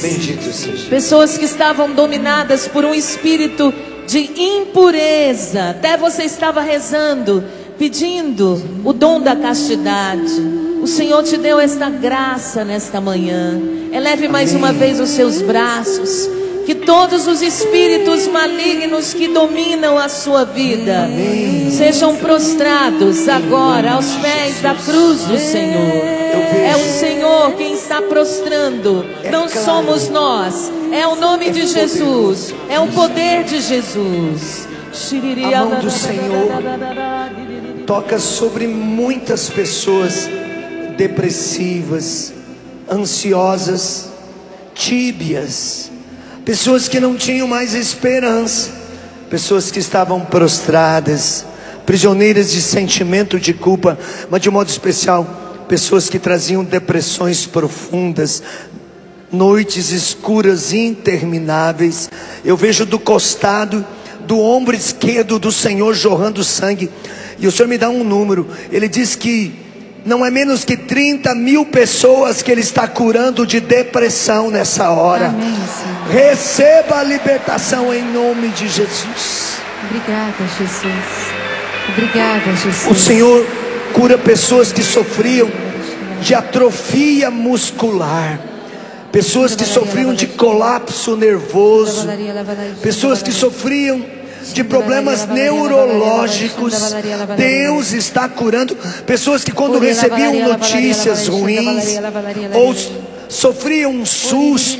Bendito seja. Pessoas que estavam dominadas por um espírito de impureza. Até você estava rezando, pedindo o dom da castidade. O Senhor te deu esta graça nesta manhã. Eleve mais uma vez os seus braços. Que todos os espíritos malignos que dominam a sua vida sejam prostrados agora aos pés da cruz do Senhor. É o Senhor quem está prostrando, não somos nós. É o nome de Jesus, é o poder de Jesus. A mão do Senhor toca sobre muitas pessoas depressivas, ansiosas, tíbias, pessoas que não tinham mais esperança, pessoas que estavam prostradas, prisioneiras de sentimento de culpa, mas de modo especial, pessoas que traziam depressões profundas, noites escuras intermináveis. Eu vejo do costado, do ombro esquerdo do Senhor jorrando sangue, e o Senhor me dá um número. Ele diz que não é menos que 30 mil pessoas que Ele está curando de depressão nessa hora. Amém, receba a libertação em nome de Jesus. Obrigada, Jesus. Obrigada, Jesus. O Senhor cura pessoas que sofriam de atrofia muscular, pessoas que sofriam de colapso nervoso, pessoas que sofriam de problemas neurológicos. Deus está curando pessoas que quando recebiam notícias ruins ou sofriam um susto,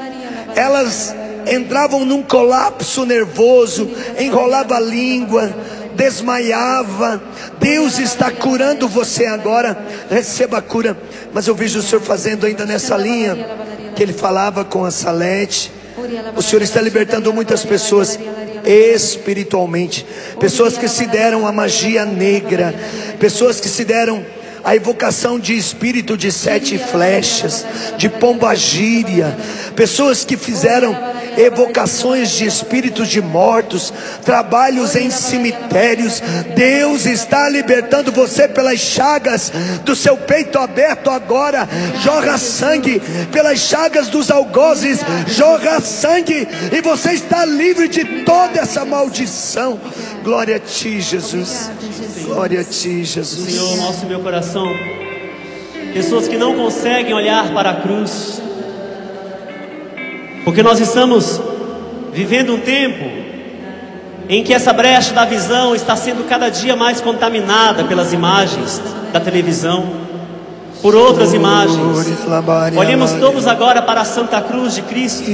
elas entravam num colapso nervoso, enrolava a língua, desmaiava. Deus está curando você agora. Receba a cura. Mas eu vejo o Senhor fazendo ainda nessa linha que Ele falava com a Salete. O Senhor está libertando muitas pessoas espiritualmente, pessoas que se deram a magia negra, pessoas que se deram a evocação de espírito de 7 flechas, de pombagíria, pessoas que fizeram evocações de espíritos de mortos, trabalhos em cemitérios. Deus está libertando você pelas chagas do seu peito aberto agora. Jorra sangue pelas chagas dos algozes, jorra sangue, e você está livre de toda essa maldição. Glória a Ti, Jesus. Glória a Ti, Jesus. Senhor, nosso meu coração, pessoas que não conseguem olhar para a cruz, porque nós estamos vivendo um tempo em que essa brecha da visão está sendo cada dia mais contaminada pelas imagens da televisão, por outras imagens. Olhemos todos agora para a Santa Cruz de Cristo.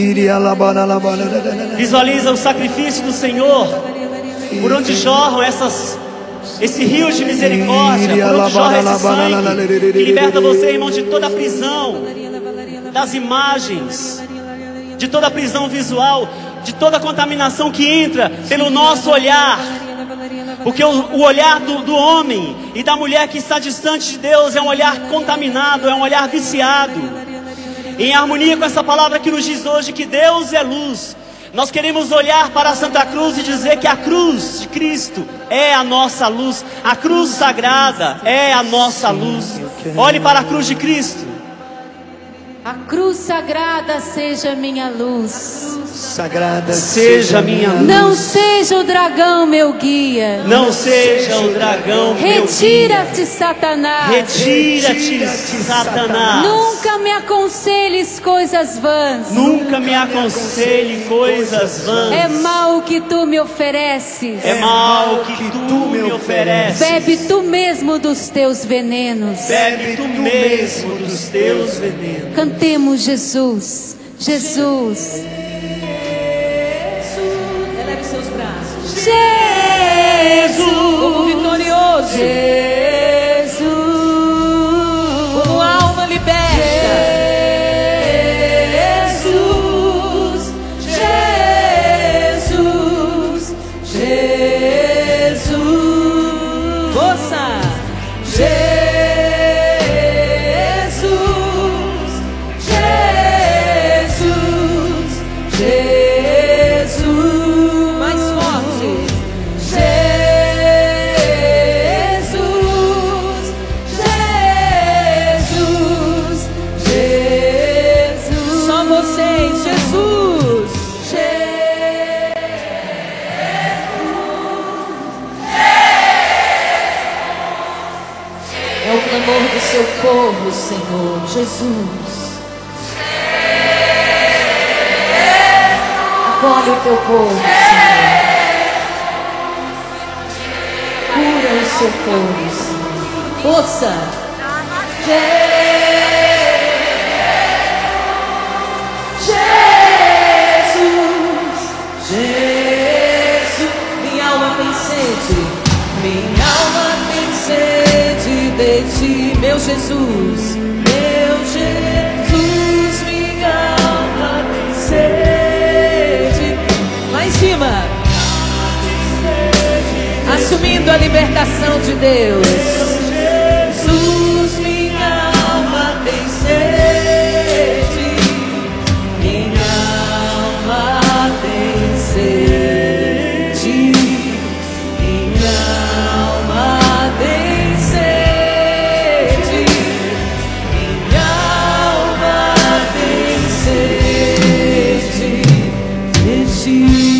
Visualiza o sacrifício do Senhor, por onde jorram esse rio de misericórdia, por onde jorra esse sangue que liberta você, irmão, de toda a prisão das imagens, de toda a prisão visual, de toda a contaminação que entra pelo nosso olhar. Porque o olhar do homem e da mulher que está distante de Deus é um olhar contaminado, é um olhar viciado. Em harmonia com essa palavra que nos diz hoje que Deus é luz, nós queremos olhar para a Santa Cruz e dizer que a cruz de Cristo é a nossa luz. A cruz sagrada é a nossa luz. Olhe para a cruz de Cristo. A cruz sagrada seja minha luz. Sagrada seja minha luz. Não seja o dragão meu guia. Não seja o dragão meu guia. Retira-te, Satanás. Retira-te, Satanás. Nunca me aconselhes coisas vãs. Nunca me aconselhe coisas vãs. É mal o que tu me ofereces. É mal o que tu me ofereces. Bebe tu mesmo dos teus venenos. Bebe tu mesmo dos teus venenos. Cantemos Jesus, Jesus. Eleve seus braços. Jesus, Como vitorioso, Jesus, como alma liberta. Jesus, Jesus, Jesus, Força. Jesus, Mais forte. vocês. Jesus. É o clamor do seu povo, Senhor. Jesus. Acolhe o teu povo, Senhor. Cura o seu povo, Senhor. Força. Jesus, Jesus, minha alma tem sede, minha alma tem sede de ti, meu Jesus, minha alma tem sede. Lá em cima, assumindo a libertação de Deus. Jesus, minha alma tem sede, minha alma tem sede, minha alma tem sede, minha alma tem sede de ti.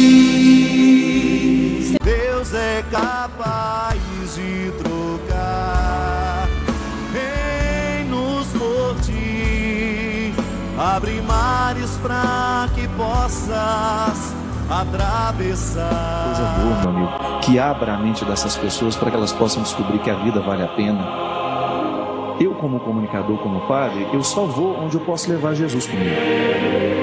Deus é capaz de trocar reinos por ti, abre mares pra que possas atravessar. Coisa boa, meu amigo, que abra a mente dessas pessoas para que elas possam descobrir que a vida vale a pena. Eu, como comunicador, como padre, eu só vou onde eu posso levar Jesus comigo.